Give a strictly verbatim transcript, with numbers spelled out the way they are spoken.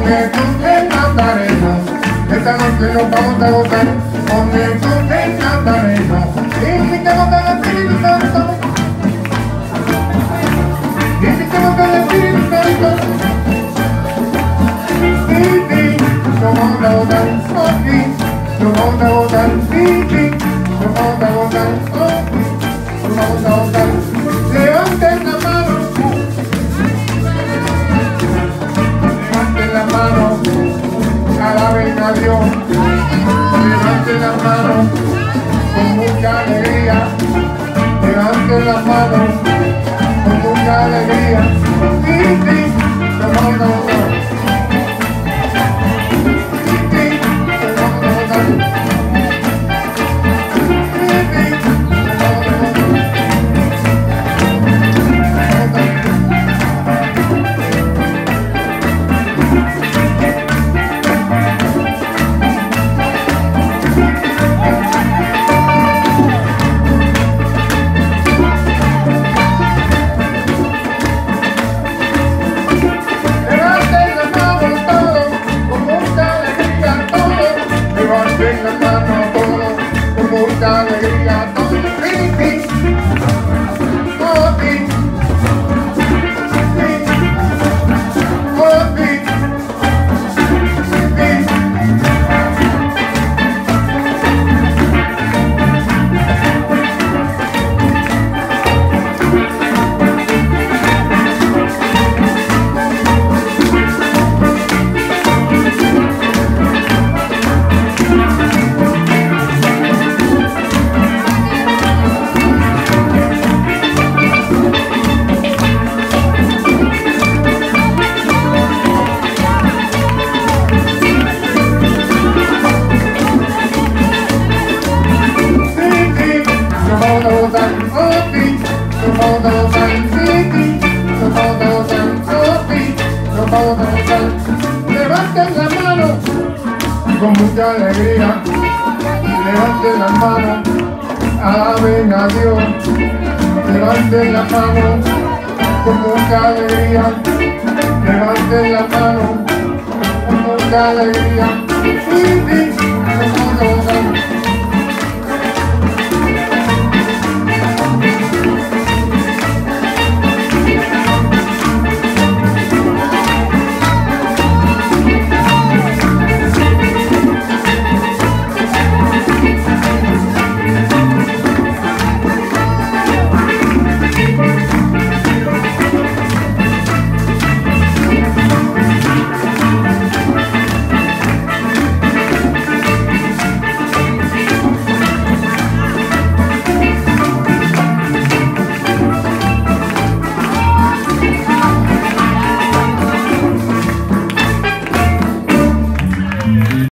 el tú te cantaremos, esta noche nos vamos a gozar, con el tú te cantaremos, invitemos al Espíritu Santo, invitemos al Espíritu Santo, sí, sí, nos vamos a gozar, oh sí, nos vamos a gozar, sí, sí, nos vamos a gozar, oh sí, nos vamos a gozar, levanten la mano, levanten la mano, alaben a Dios, levanten las manos con mucha alegría, levanten las manos con mucha alegría, sí, sí, nos vamos a gozar, sí, sí, nos vamos a gozar, sí, sí, nos vamos a gozar. Alegría, todo el sí, oh sí, sí, oh sí, sí, levanten la mano con mucha alegría, levanten las manos, alaben a Dios, levanten las manos con mucha alegría, levanten las manos con mucha alegría, sí, sí, nos vamos a gozar.